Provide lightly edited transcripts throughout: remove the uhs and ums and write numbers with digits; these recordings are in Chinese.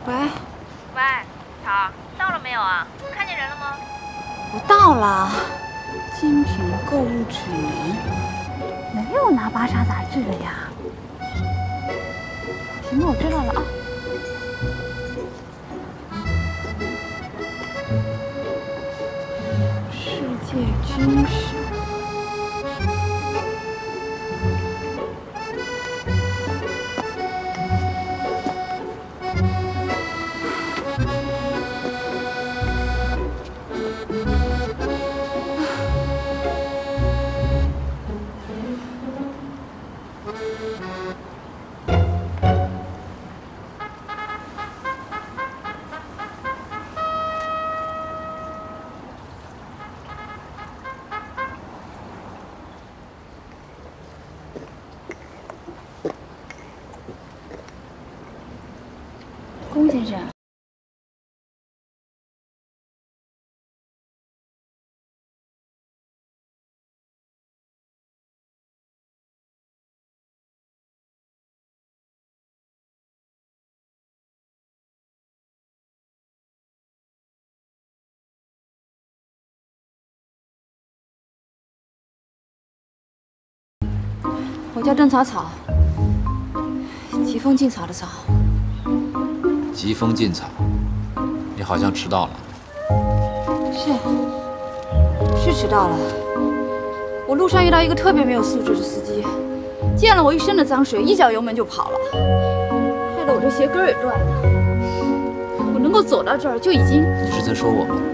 喂， 喂，桃，到了没有啊？看见人了吗？ 我到了。精品购物指南，没有拿芭莎杂志的呀。行吧，我知道了啊。世界军事。 龚先生，我叫邓草草，疾风劲草的草。 疾风劲草，你好像迟到了。 是迟到了。我路上遇到一个特别没有素质的司机，溅了我一身的脏水，一脚油门就跑了，害得我这鞋跟也断了。我能够走到这儿就已经…… 你是在说我吗？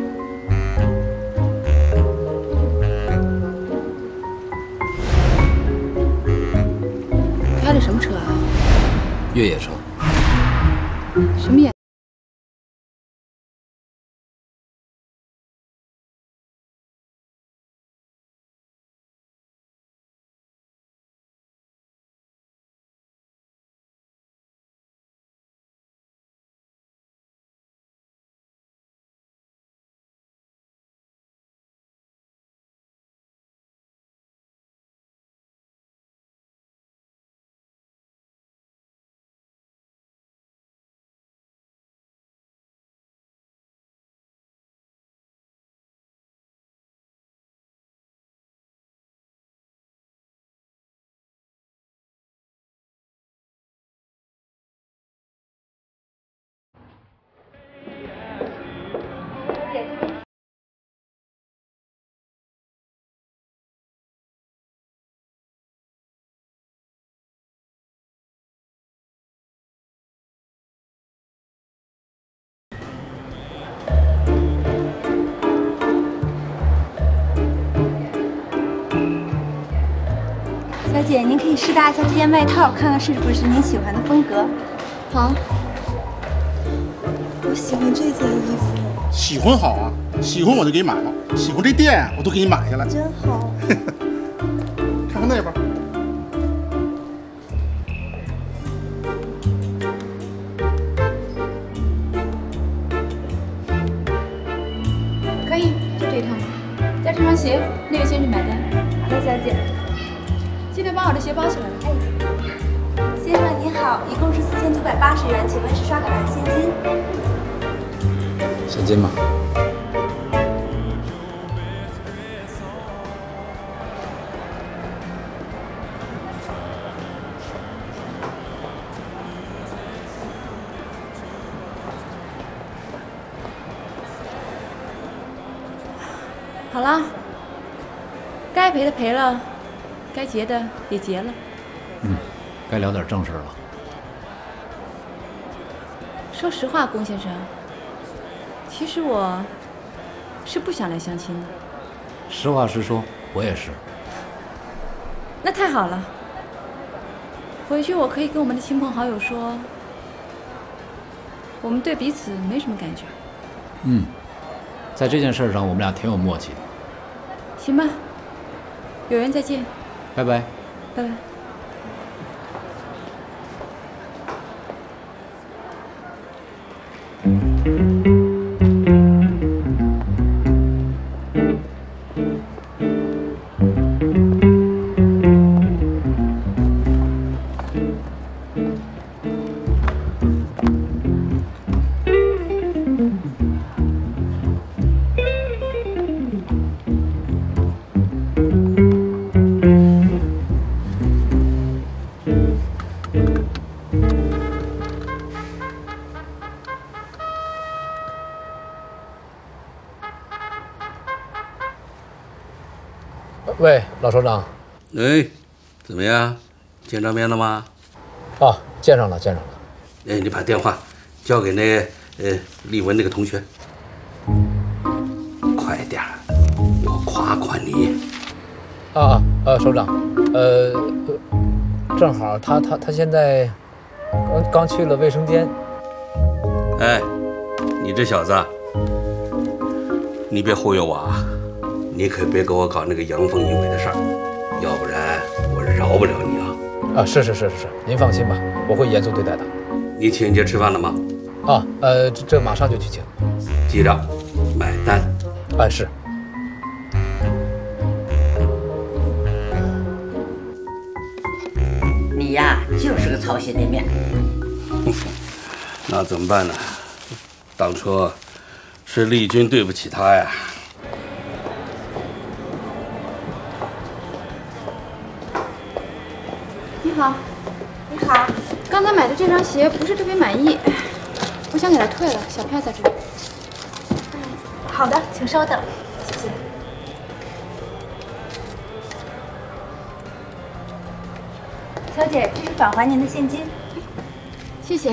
开的什么车啊？ 越野车。 什么颜？ 小姐，您可以试搭一下这件外套，看看是不是您喜欢的风格。 好， 我喜欢这件衣服。 喜欢好啊，喜欢我就给你买了，喜欢这店我都给你买下来。 真好。 看看那边。 可以，就这一套。加这双鞋，那位先生买单。 好的，小姐。 记得把我的鞋包起来了。 哎，先生您好，一共是4980元，请问是刷卡还是现金？ 现金吗？ 好了，该赔的赔了。 该结的也结了， 该聊点正事了。 说实话，龚先生，其实我是不想来相亲的。 实话实说，我也是。 那太好了，回去我可以跟我们的亲朋好友说，我们对彼此没什么感觉。 在这件事上，我们俩挺有默契的。 行吧，有缘再见。 拜拜， 拜拜。 喂，老首长。 哎，怎么样？见着面了吗？ 哦，见上了，见上了。 哎，你把电话交给那丽文那个同学，快点儿，我夸夸你。 首长，正好他现在刚去了卫生间。 哎，你这小子，你别忽悠我啊！你可别给我搞那个阳奉阴违的事儿，要不然我饶不了你啊！ 是，您放心吧，我会严肃对待的。 你请人家吃饭了吗？ 这马上就去请。 记着，买单。 是。 你呀，就是个操心的命。 那怎么办呢？当初是丽君对不起他呀。 你好， 你好， 刚才买的这双鞋不是特别满意，我想给它退了，小票在这里。 好的，请稍等，谢谢。小姐，这是返还您的现金。 谢谢。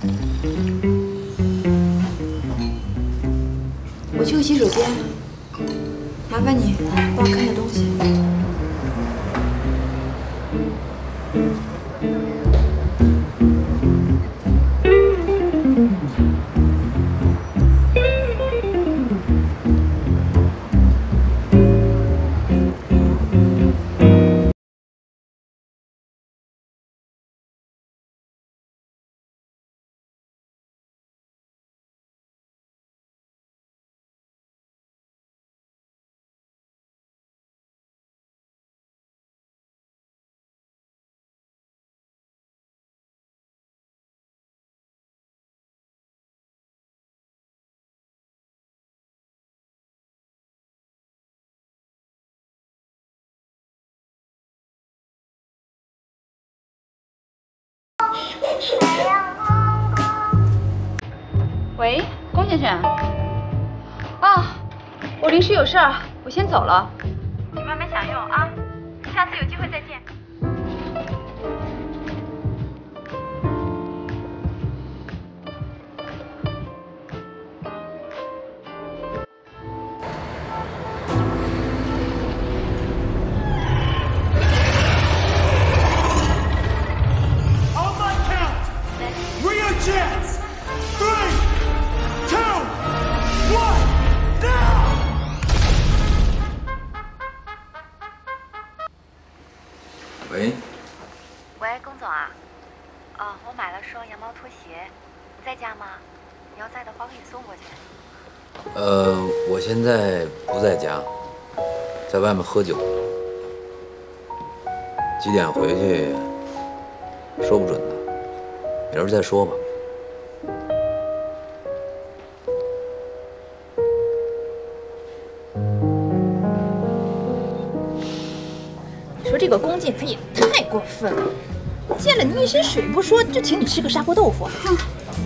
我去个洗手间，麻烦你帮我看下东西。喂，龚先生。啊，我临时有事儿，我先走了。 你慢慢享用啊，下次有机会再见。 喂， 喂，龚总啊，我买了双羊毛拖鞋，你在家吗？你要在的话，我给你送过去。 我现在不在家，在外面喝酒。几点回去？说不准呢，明儿再说吧。 你说这个龚健他也太过分了，见了你一身水不说，就请你吃个砂锅豆腐。哼。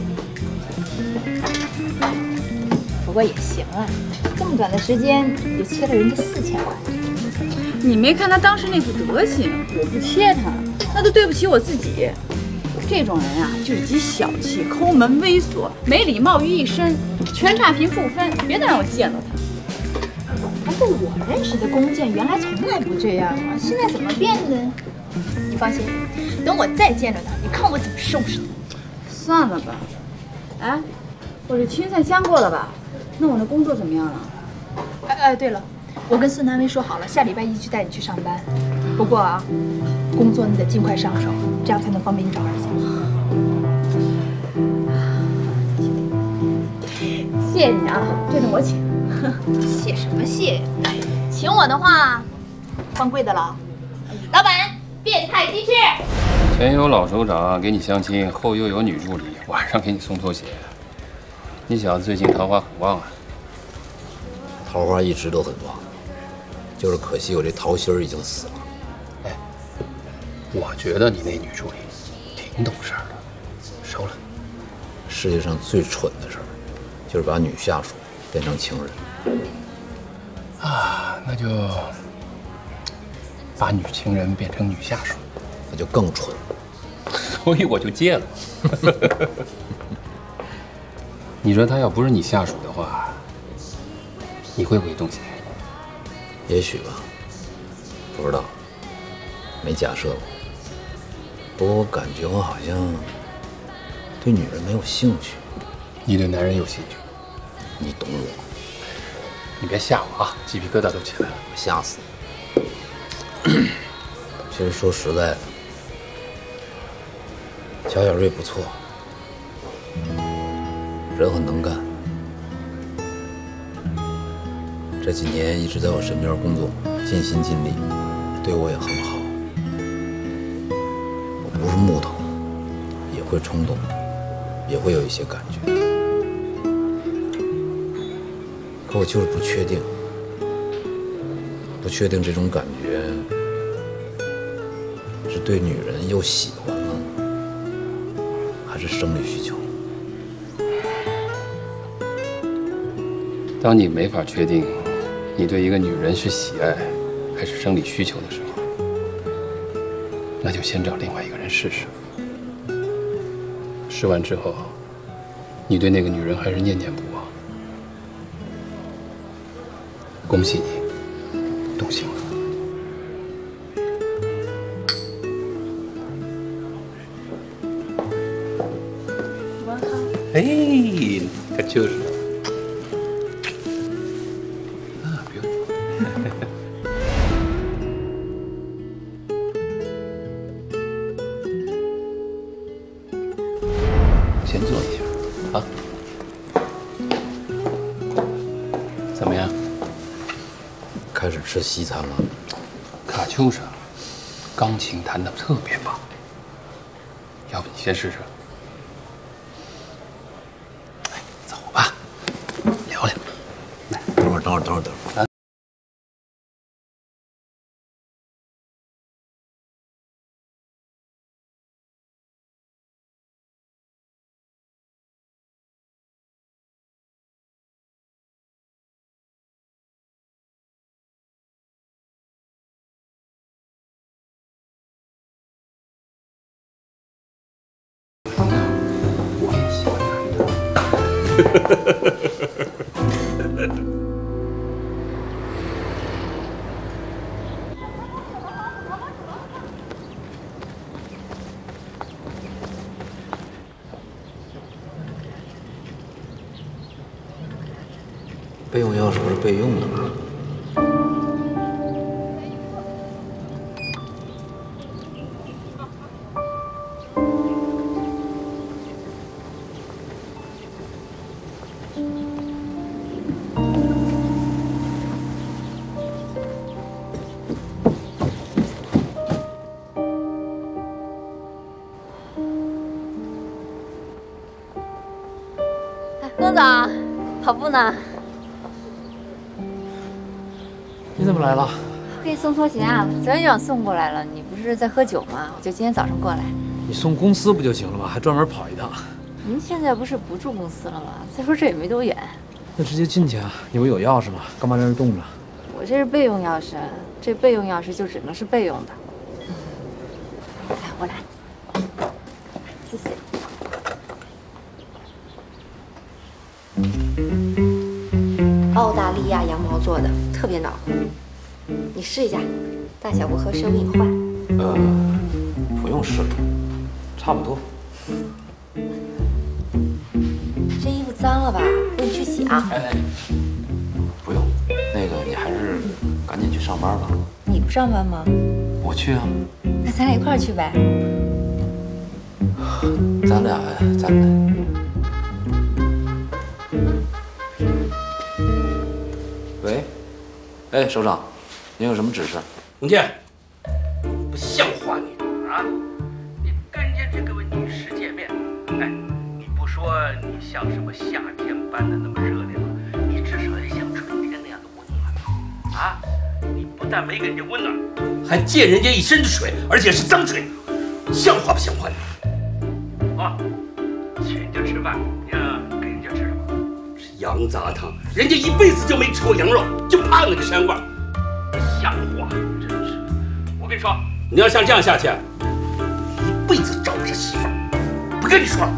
不过也行啊，这么短的时间就切了人家4000万。 你没看他当时那副德行，我不切他，那都对不起我自己。这种人啊，就是集小气、抠门、猥琐、没礼貌于一身，全差评负分。别再让我见到他。 不过我认识的龚健原来从来不这样啊，现在怎么变的？你放心，等我再见着他，你看我怎么收拾他。 算了吧。哎，我这青菜香过了吧？那我那工作怎么样了？ 对了，我跟孙南威说好了，下礼拜1就带你去上班。不过啊，工作你得尽快上手，这样才能方便你找儿子。 谢谢你啊，这顿我请。 谢什么谢？请我的话，放贵的了。老板，变态鸡翅。 前有老首长给你相亲，后又有女助理晚上给你送拖鞋。你小子最近桃花很旺啊！ 桃花一直都很旺，就是可惜我这桃心儿已经死了。 哎，我觉得你那女助理挺懂事的，收了。 世界上最蠢的事儿，就是把女下属变成情人。 啊，那就把女情人变成女下属， 那就更蠢。 所以我就戒了。你说他要不是你下属的话，你会不会动心？ 也许吧，不知道，没假设过。不过我感觉我好像对女人没有兴趣。 你对男人有兴趣？ 你懂我。 你别吓我啊，鸡皮疙瘩都起来了。 我吓死你。其实说实在的，乔小瑞不错，人很能干，这几年一直在我身边工作，尽心尽力，对我也很好。我不是木头，也会冲动，也会有一些感觉，可我就是不确定，这种感觉是对女人又喜欢了，还是生理需求？ 当你没法确定你对一个女人是喜爱还是生理需求的时候，那就先找另外一个人试试。试完之后， 你对那个女人还是念念不忘。恭喜你，动心了。哎，可就是。啊，不用。先坐一下啊。怎么样？ 开始吃西餐了。 卡秋莎，钢琴弹得特别棒。要不你先试试？ 等会儿。 我也喜欢男的。 备用钥匙是备用的吗？ 龚总，跑步呢？ 你怎么来了？ 我给你送拖鞋啊，昨天就想送过来了。你不是在喝酒吗？我就今天早上过来。 你送公司不就行了吗？还专门跑一趟。 您现在不是不住公司了吗？再说这也没多远。 那直接进去啊！你不有钥匙吗？干嘛在这冻着？ 我这是备用钥匙，这备用钥匙就只能是备用的。来，我来。谢谢。澳大利亚羊毛做的，特别暖和。你试一下，大小不合适我给你换。 不用试了，差不多。 这衣服脏了吧？我给你去洗啊。 哎，不用，那个你还是赶紧去上班吧。 你不上班吗？ 我去啊。 那咱俩一块儿去呗。 咱俩。喂，哎，首长，您有什么指示？ 洪建，不像话你啊！你跟人家这个女士见面，哎，你不说你像什么夏天般的那么热烈吗？你至少也像春天那样的温暖吧？啊！你不但没给人家温暖，还溅人家一身的水，而且是脏水，像话不像话你？啊！请家吃饭，呀，给人家吃什么？吃羊杂汤，人家一辈子就没吃过羊肉，就怕那个膻味儿。 像话，真是！我跟你说，你要像这样下去，一辈子找不着媳妇儿。不跟你说了。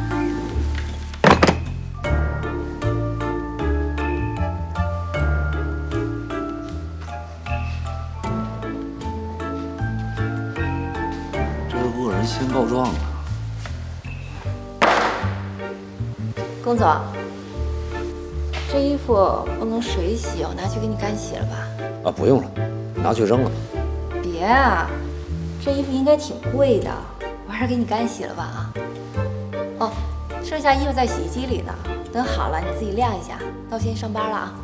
这是恶人先告状啊！ 龚总，这衣服不能水洗，我拿去给你干洗了吧？ 啊，不用了。 拿去扔了吧！ 别啊，这衣服应该挺贵的，我还是给你干洗了吧啊！哦，剩下衣服在洗衣机里呢，等好了你自己晾一下。那我先上班了啊！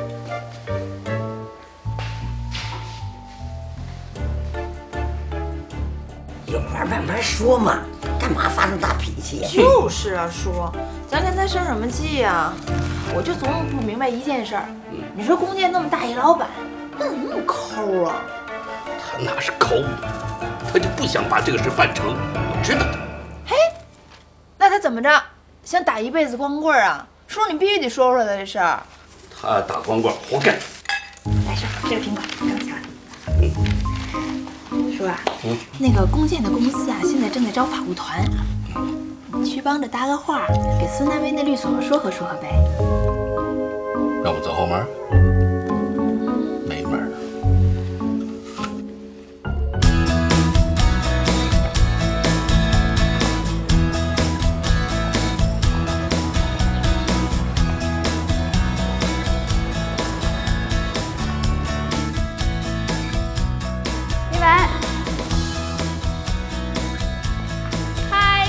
有话慢慢说嘛，干嘛发这么大脾气？ 就是啊，叔，咱跟他生什么气呀？我就琢磨不明白一件事儿，你说龚建那么大一老板。 怎么那么抠啊？ 他哪是抠，他就不想把这个事办成。我知道他。 嘿，那他怎么着？想打一辈子光棍啊？叔，你必须得说说他这事儿。 他打光棍，活该。 来，叔，这个苹果刚切完。叔啊，那个龚建的公司啊，现在正在招法务团。 你去帮着搭个话，给孙南威那律所说和呗。 让我们走后门？没门儿。 李婉，嗨！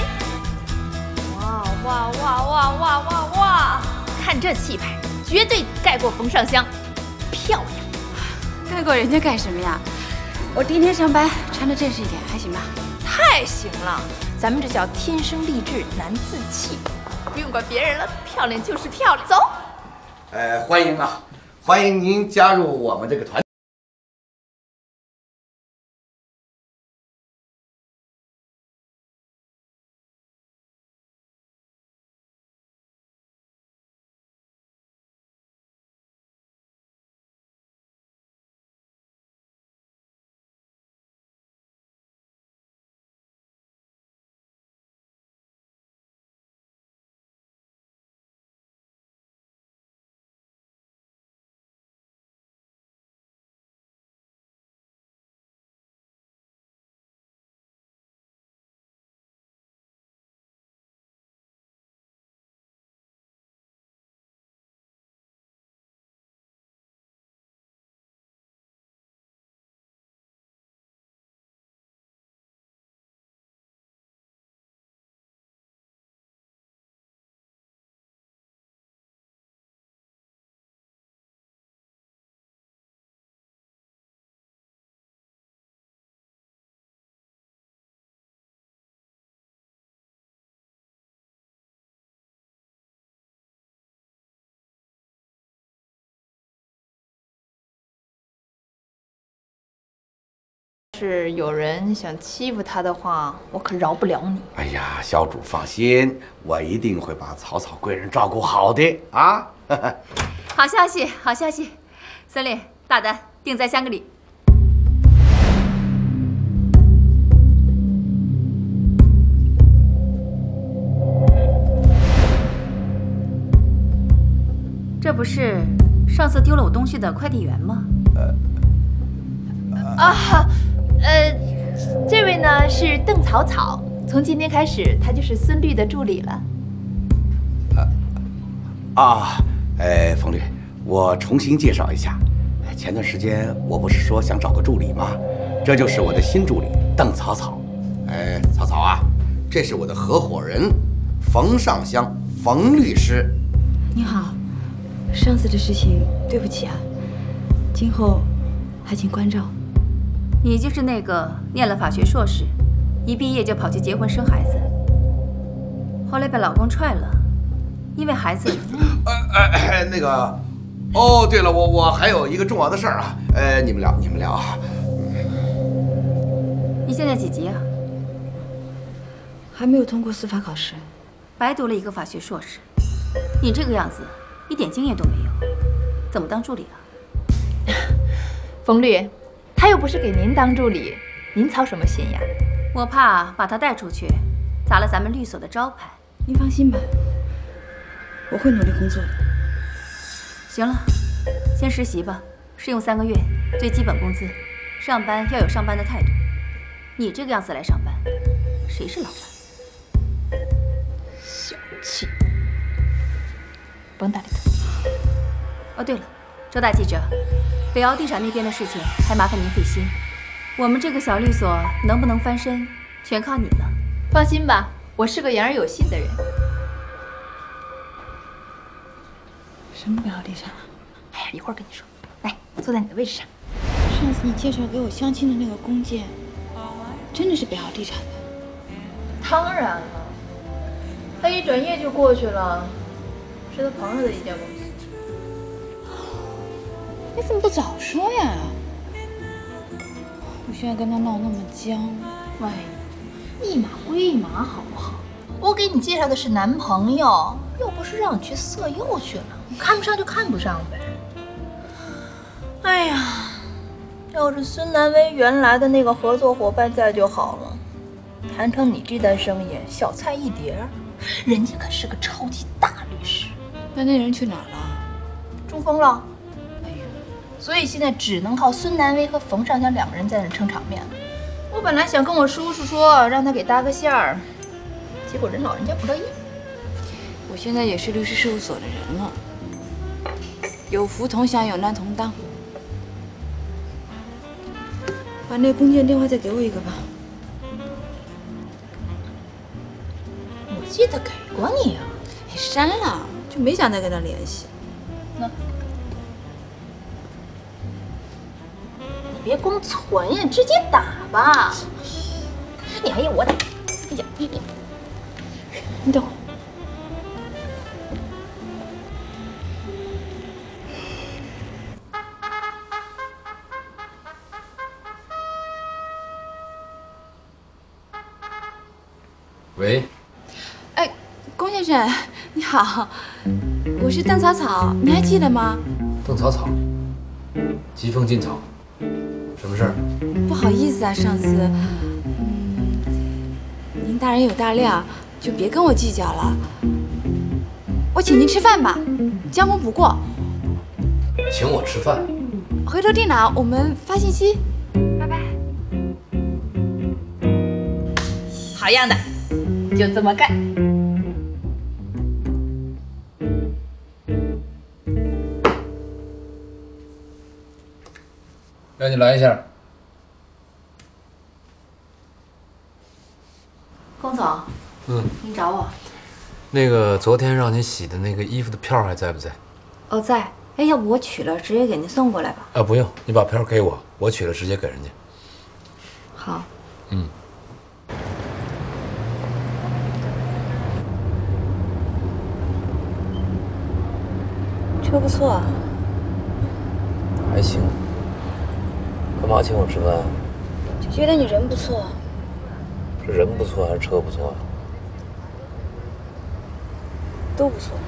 哇！看这气派，绝对盖过冯尚香，漂亮。 盖过人家干什么呀？我第一天上班穿的正式一点，还行吧？ 太行了，咱们这叫天生丽质难自弃，不用管别人了，漂亮就是漂亮。走。 欢迎啊，欢迎您加入我们这个团。 是有人想欺负他的话，我可饶不了你。 哎呀，小主放心，我一定会把草草贵人照顾好的啊！ 好消息，好消息，孙俪大单定在香格里。这不是上次丢了我东西的快递员吗？ 这位呢是邓草草，从今天开始，她就是孙律的助理了。 冯律，我重新介绍一下，前段时间我不是说想找个助理吗？这就是我的新助理邓草草。草草啊，这是我的合伙人冯尚香，冯律师。 你好，上次的事情对不起啊，今后还请关照。 你就是那个念了法学硕士，一毕业就跑去结婚生孩子，后来被老公踹了，因为孩子。 那个，哦，对了，我还有一个重要的事儿啊，你们聊啊。 你现在几级啊？ 还没有通过司法考试， 白读了一个法学硕士。你这个样子，一点经验都没有，怎么当助理啊？ 冯律，他又不是给您当助理，您操什么心呀？ 我怕把他带出去，砸了咱们律所的招牌。 您放心吧，我会努力工作的。 行了，先实习吧，试用3个月，最基本工资，上班要有上班的态度。你这个样子来上班，谁是老板？ 小气，甭搭理他。 哦，对了，周大记者，北奥地产那边的事情还麻烦您费心。我们这个小律所能不能翻身，全靠你了。 放心吧，我是个言而有信的人。 什么北奥地产？ 哎呀，一会儿跟你说。来，坐在你的位置上。 上次你介绍给我相亲的那个弓箭，真的是北奥地产的？ 当然了，他一转业就过去了，是他朋友的一家公司。 你怎么不早说呀？我现在跟他闹那么僵， 喂，一码归一码好不好？我给你介绍的是男朋友，又不是让你去色诱去了，看不上就看不上呗。哎呀，要是孙南威原来的那个合作伙伴在就好了。 谈成你这单生意，小菜一碟，人家可是个超级大律师。 那人去哪儿了？ 中风了。哎呦，所以现在只能靠孙南威和冯尚香2个人在那撑场面。我本来想跟我叔叔说，让他给搭个线儿，结果人老人家不乐意。 我现在也是律师事务所的人了，有福同享，有难同当。把那公建电话再给我一个吧。 我记得给过你啊。 删了，就没想再跟他联系。 那，你别光存呀，直接打吧。你还要我打？哎呀，你等会儿。 喂， 哎，龚先生，你好，我是邓草草，你还记得吗？ 邓草草，疾风劲草，什么事儿？ 不好意思啊，上司，您大人有大量，就别跟我计较了。我请您吃饭吧，将功补过。 请我吃饭？ 回头电脑我们发信息。拜拜。 好样的，就这么干。 让你来一下。 龚总，您找我？ 那个昨天让您洗的那个衣服的票还在不在？ 哦，在。哎，要不我取了，直接给您送过来吧？ 啊，不用，你把票给我，我取了直接给人家。 好。 车不错啊。 还行。干嘛请我吃饭啊？ 就觉得你人不错。 是人不错还是车不错啊？ 都不错。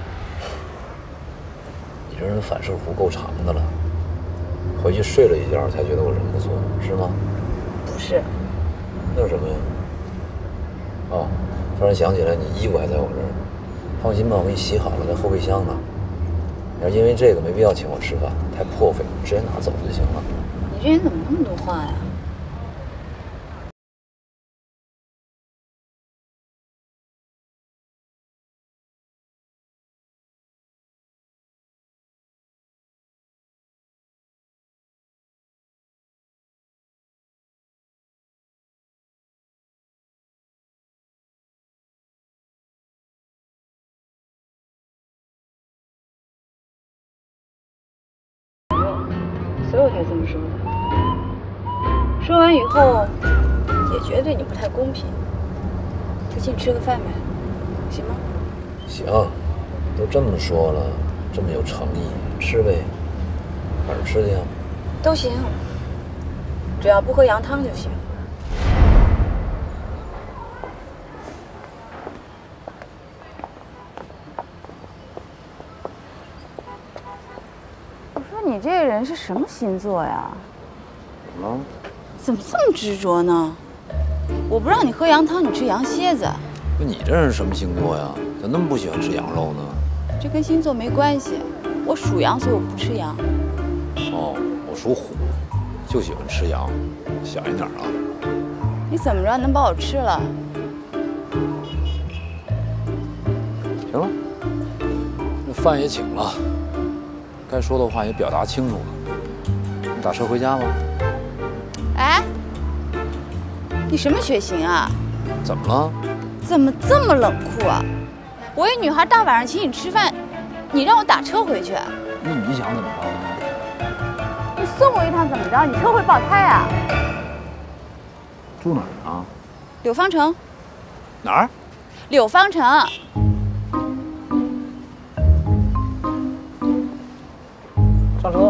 你这人反射弧够长的了，回去睡了一觉才觉得我人不错，是吗？ 不是。 那是什么呀？哦，突然想起来，你衣服还在我这儿，放心吧，我给你洗好了，在后备箱呢。要是因为这个没必要请我吃饭，太破费，直接拿走就行了。 你这人怎么那么多话呀？所以我才这么说的。说完以后，也觉得对你不太公平，就请你吃个饭呗，行吗？ 行，都这么说了，这么有诚意，吃呗。哪儿吃去啊？ 都行，只要不喝羊汤就行。你这个人是什么星座呀？ 怎么了？ 怎么这么执着呢？我不让你喝羊汤，你吃羊蝎子。 不，你这人什么星座呀？咋那么不喜欢吃羊肉呢？ 这跟星座没关系，我属羊，所以我不吃羊。 哦，我属虎，就喜欢吃羊，小心点啊！ 你怎么着能把我吃了？ 行了，那饭也请了。该说的话也表达清楚了，你打车回家吧。 哎，你什么血型啊？ 怎么了？ 怎么这么冷酷啊？我一女孩大晚上请你吃饭，你让我打车回去？ 那你想怎么着呢？ 你送我一趟怎么着？你车会爆胎啊？ 住哪儿啊？ 柳方城。 哪儿？ 柳方城。 上车。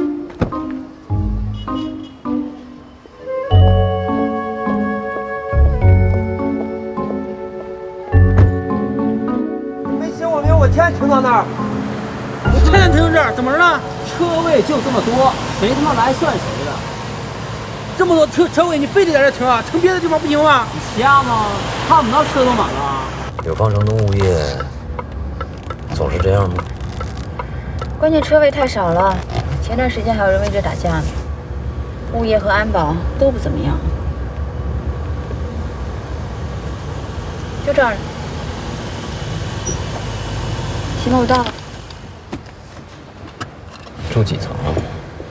没写我名，我天天停到那儿。我天天停这儿，怎么了？车位就这么多，谁他妈来算谁的。 这么多车位，你非得在这停啊？停别的地方不行吗？你瞎吗？看不到车都满了。 柳方城的物业总是这样吗？ 关键车位太少了，前段时间还有人为这打架呢。物业和安保都不怎么样。就这儿。行了，我到了。 住几层啊？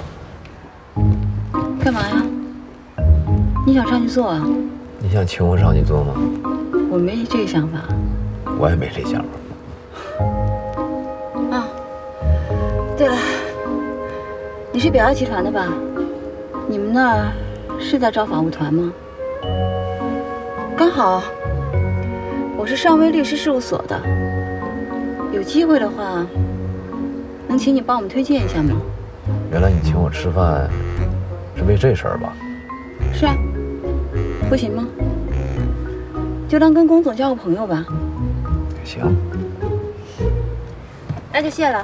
干嘛呀？你想上去坐啊？ 你想请我上去坐吗？ 我没这个想法。 我也没这想法。 啊，对了，你是表耀集团的吧？你们那儿是在招法务团吗？刚好，我是尚威律师事务所的，有机会的话，能请你帮我们推荐一下吗？ 原来你请我吃饭是为这事儿吧？ 是啊，不行吗？就当跟龚总交个朋友吧。 行， 那就谢了。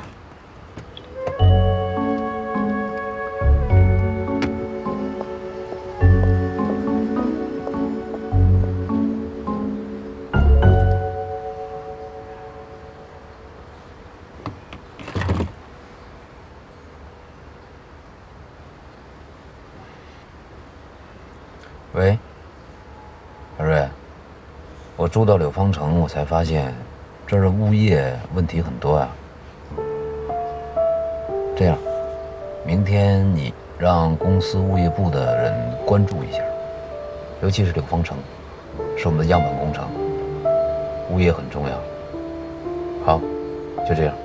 喂，小瑞，我住到柳方城，我才发现这儿的物业问题很多呀。这样，明天你让公司物业部的人关注一下，尤其是柳方城，是我们的样板工程，物业很重要。好，就这样。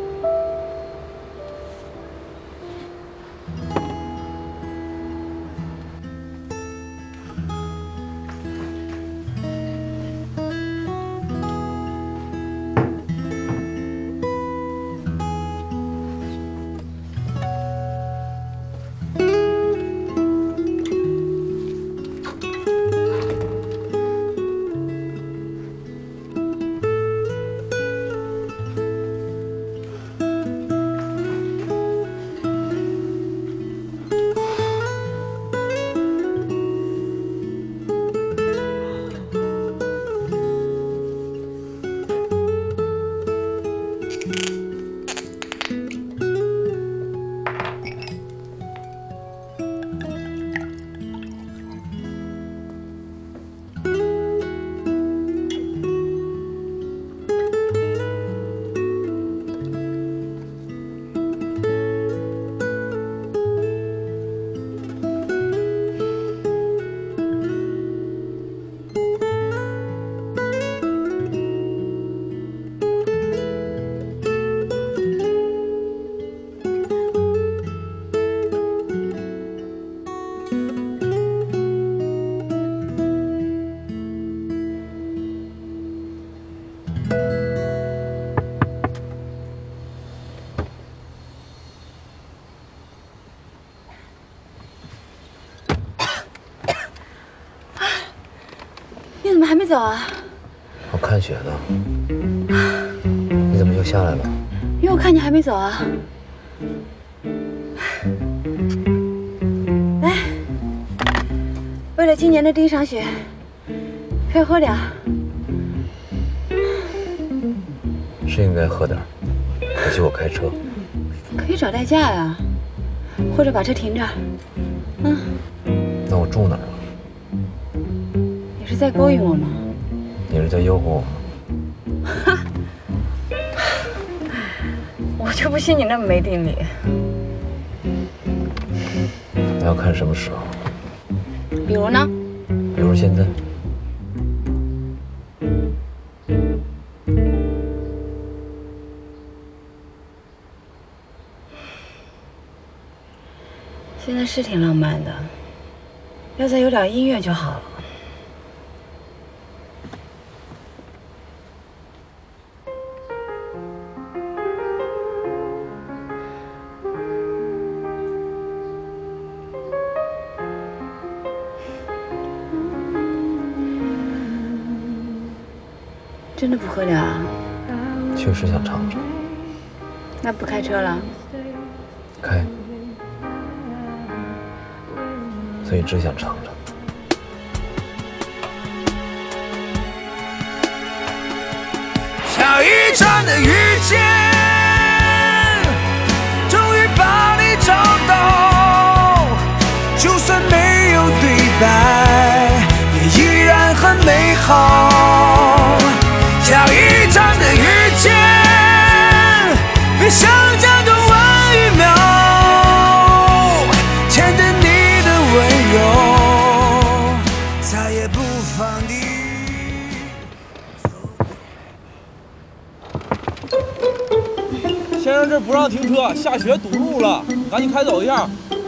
你怎么还没走啊？ 我看雪呢。你怎么又下来了？ 因为我看你还没走啊。来，为了今年的第一场雪，陪我喝点儿。 是应该喝点儿，可惜我开车。 可以找代驾呀，或者把车停这儿。嗯。 那我住哪儿啊？ 你是在勾引我吗？ 你是在诱惑我吗？ 我就不信你那么没定力。 那要看什么时候。 比如呢？ 比如现在。 现在是挺浪漫的，要再有点音乐就好了。真的不喝点啊？ 确实想尝尝。 那不开车了？ 开。 所以只想尝尝。 下一站的遇见，终于把你找到，就算没有对白，也依然很美好。下一站的遇见，比想象中晚1秒，牵着你的温柔，再也不放你。 先生，这不让停车，下雪堵路了，赶紧开走一下。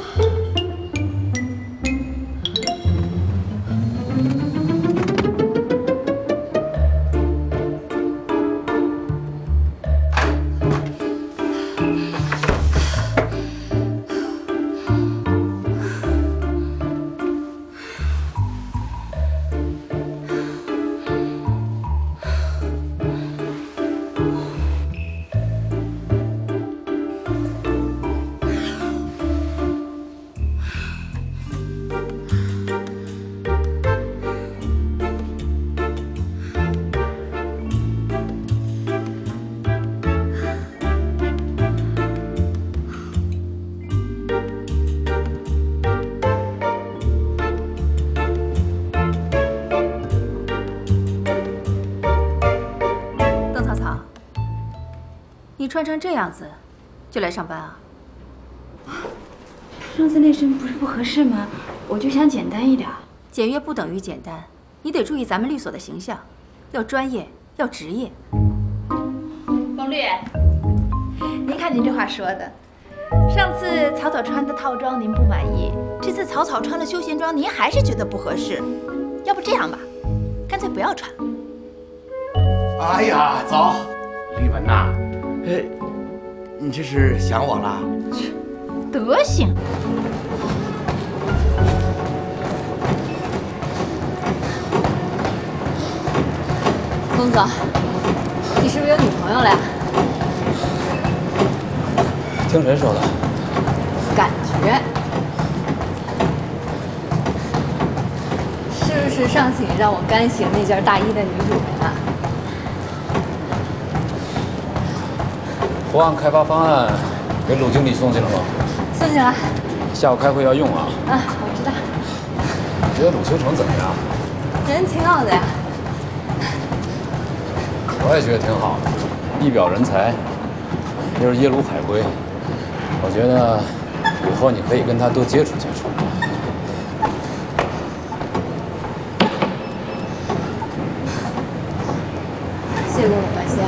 你穿成这样子，就来上班啊？ 上次那身不是不合适吗？我就想简单一点。 简约不等于简单，你得注意咱们律所的形象，要专业，要职业。 冯律，您看您这话说的，上次草草穿的套装您不满意，这次草草穿了休闲装，您还是觉得不合适。要不这样吧，干脆不要穿了。 哎呀，走，丽文呐。你这是想我了？ 德行！ 龚总，你是不是有女朋友了呀？ 听谁说的？ 感觉。是不是上次你让我干洗那件大衣的女主人啊？ 图案开发方案给鲁经理送去了吗？ 送去了。 下午开会要用啊。 啊，我知道。 你觉得鲁修成怎么样？ 人挺好的呀。 我也觉得挺好，一表人才，又是耶鲁海归，我觉得以后你可以跟他多接触接触。 谢过我吧，谢。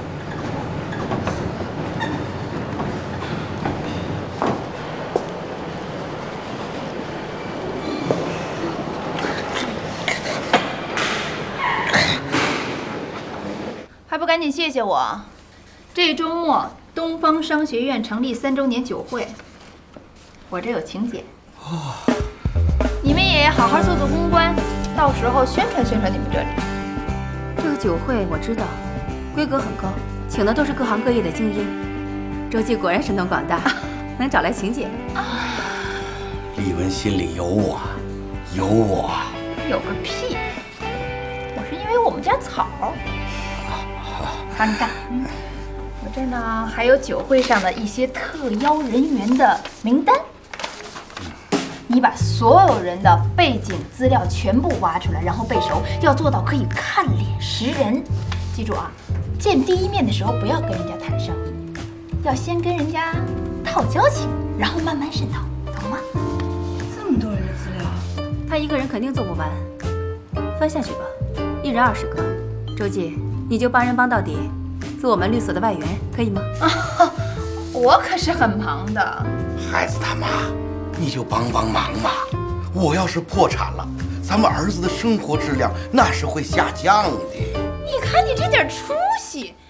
还不赶紧谢谢我！这周末东方商学院成立3周年酒会，我这有请柬。你们也好好做做公关，到时候宣传宣传你们这里。 这个酒会我知道，规格很高，请的都是各行各业的精英。周记果然神通广大，能找来请柬。 丽文心里有我，有我。 有个屁！我是因为我们家草。草，你看，我这儿呢还有酒会上的一些特邀人员的名单。你把所有人的背景资料全部挖出来，然后背熟，要做到可以看脸识人。记住啊，见第一面的时候不要跟人家谈生意，要先跟人家套交情，然后慢慢渗透，懂吗？ 这么多人的资料， 他一个人肯定做不完，分下去吧，1人20个。周记，你就帮人帮到底，做我们律所的外援，可以吗？ 我可是很忙的。 孩子他妈，你就帮帮忙嘛！我要是破产了，咱们儿子的生活质量那是会下降的。 你看你这点出息，